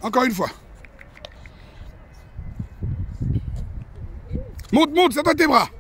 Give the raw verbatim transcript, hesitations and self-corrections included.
Encore une fois. Monte, monte, ça doit tes bras.